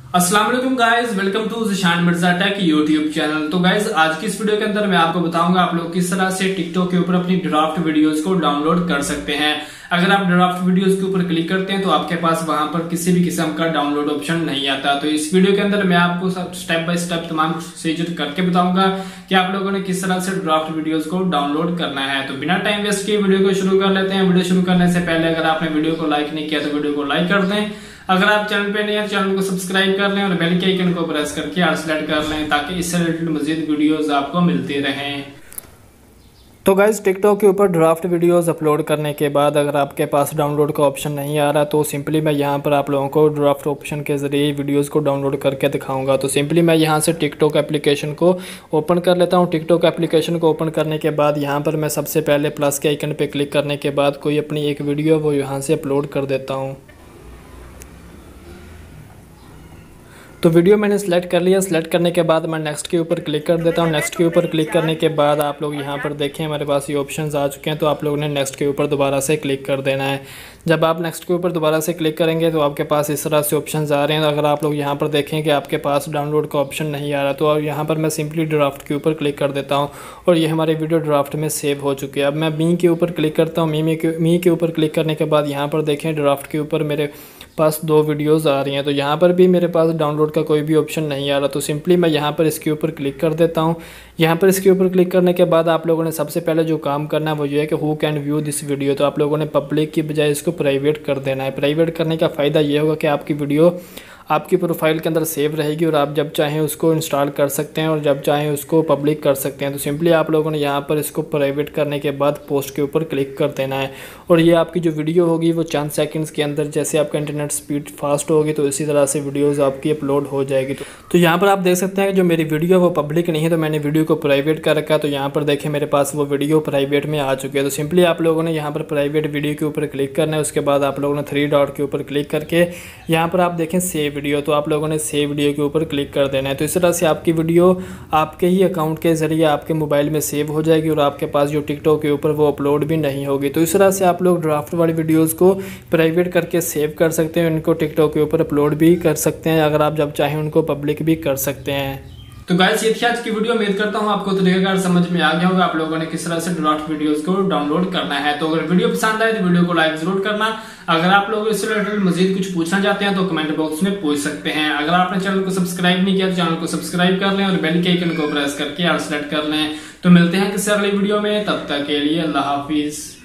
अस्सलाम वालेकुम guys, welcome to Zeeshan Mirza tech YouTube channel. तो गाइस आज की इस वीडियो के अंदर मैं आपको बताऊंगा आप लोग किस तरह से टिकटॉक के ऊपर अपनी ड्राफ्ट वीडियोस को डाउनलोड कर सकते हैं। अगर आप ड्राफ्ट वीडियोस के ऊपर क्लिक करते हैं तो आपके पास वहां पर किसी भी किस्म का डाउनलोड ऑप्शन नहीं आता। तो इस वीडियो के अंदर मैं आपको स्टेप बाय स्टेप तमाम प्रोसीजर करके बताऊंगा कि आप लोगों ने किस तरह से ड्राफ्ट वीडियोस को डाउनलोड करना है। तो बिना टाइम वेस्ट किए वीडियो को शुरू कर लेते हैं। वीडियो शुरू करने से पहले अगर आपने वीडियो को लाइक नहीं किया तो वीडियो को लाइक कर दें। अगर आप चैनल पे नहीं है चैनल को सब्सक्राइब कर लें और बेल के आइकन को प्रेस करके ऑल सेलेक्ट कर लें ताकि इससे रिलेटेड मजीद वीडियोस आपको मिलती रहें। तो गाइज टिकटॉक के ऊपर ड्राफ्ट वीडियोस अपलोड करने के बाद अगर आपके पास डाउनलोड का ऑप्शन नहीं आ रहा तो सिंपली मैं यहाँ पर आप लोगों को ड्राफ्ट ऑप्शन के ज़रिए वीडियोस को डाउनलोड करके दिखाऊंगा। तो सिंपली मैं यहाँ से टिकटॉक एप्लीकेशन को ओपन कर लेता हूँ। टिकटॉक एप्लीकेशन को ओपन करने के बाद यहाँ पर मैं सबसे पहले प्लस के आइकन पर क्लिक करने के बाद कोई अपनी एक वीडियो वो यहाँ से अपलोड कर देता हूँ। तो वीडियो मैंने सेलेक्ट कर लिया। सेलेक्ट करने के बाद मैं नेक्स्ट के ऊपर क्लिक कर देता हूँ। नेक्स्ट के ऊपर क्लिक करने के बाद आप लोग यहाँ पर देखें हमारे पास ये ऑप्शंस आ चुके हैं। तो आप लोगों ने नेक्स्ट के ऊपर दोबारा से क्लिक कर देना है। जब आप नेक्स्ट के ऊपर दोबारा से क्लिक करेंगे तो आपके पास इस तरह से ऑप्शंस आ रहे हैं। अगर आप लोग यहाँ पर देखें कि आपके पास डाउनलोड का ऑप्शन नहीं आ रहा तो यहाँ पर मैं सिंपली ड्राफ्ट के ऊपर क्लिक कर देता हूँ और ये हमारी वीडियो ड्राफ्ट में सेव हो चुकी है। अब मैं मी के ऊपर क्लिक करता हूँ। मी के ऊपर क्लिक करने के बाद यहाँ पर देखें ड्राफ्ट के ऊपर मेरे पास दो वीडियोस आ रही हैं। तो यहाँ पर भी मेरे पास डाउनलोड का कोई भी ऑप्शन नहीं आ रहा। तो सिंपली मैं यहाँ पर इसके ऊपर क्लिक कर देता हूँ। यहाँ पर इसके ऊपर क्लिक करने के बाद आप लोगों ने सबसे पहले जो काम करना है वो ये है कि who can view this video. तो आप लोगों ने पब्लिक की बजाय इसको प्राइवेट कर देना है। प्राइवेट करने का फ़ायदा ये होगा कि आपकी वीडियो आपकी प्रोफाइल के अंदर सेव रहेगी और आप जब चाहें उसको इंस्टॉल कर सकते हैं और जब चाहें उसको पब्लिक कर सकते हैं। तो सिंपली आप लोगों ने यहाँ पर इसको प्राइवेट करने के बाद पोस्ट के ऊपर क्लिक कर देना है और ये आपकी जो वीडियो होगी वो चंद सेकंड्स के अंदर, जैसे आपका इंटरनेट स्पीड फास्ट होगी तो इसी तरह से वीडियोज़ आपकी अपलोड हो जाएगी। तो यहाँ पर आप देख सकते हैं कि जो मेरी वीडियो है वो पब्लिक नहीं है तो मैंने वीडियो को प्राइवेट कर रखा है। तो यहाँ पर देखें मेरे पास वो वीडियो प्राइवेट में आ चुकी है। तो सिंपली आप लोगों ने यहाँ पर प्राइवेट वीडियो के ऊपर क्लिक करना है। उसके बाद आप लोगों ने 3 डॉट के ऊपर क्लिक करके यहाँ पर आप देखें सेव वीडियो। तो आप लोगों ने सेव वीडियो के ऊपर क्लिक कर देना है। तो इस तरह से आपकी वीडियो आपके ही अकाउंट के ज़रिए आपके मोबाइल में सेव हो जाएगी और आपके पास जो टिकटॉक के ऊपर वो अपलोड भी नहीं होगी। तो इस तरह से आप लोग ड्राफ्ट वाली वीडियोस को प्राइवेट करके सेव कर सकते हैं, उनको टिकटॉक के ऊपर अपलोड भी कर सकते हैं। अगर आप जब चाहें उनको पब्लिक भी कर सकते हैं। तो गाइस ये थी आज की वीडियो। उम्मीद करता हूँ आपको तरीकाकार समझ में आ गया होगा आप लोगों ने किस तरह से ड्राफ्ट वीडियोस को डाउनलोड करना है। तो अगर वीडियो पसंद आए तो वीडियो को लाइक जरूर करना। अगर आप लोग इससे रिलेटेड मजीद कुछ पूछना चाहते हैं तो कमेंट बॉक्स में पूछ सकते हैं। अगर आपने चैनल को सब्सक्राइब नहीं किया तो चैनल को सब्सक्राइब कर लें और बेल के आइकन को प्रेस करके ऑल सेलेक्ट कर लें। तो मिलते हैं किसी अगली वीडियो में, तब तक के लिए अल्लाह हाफिज।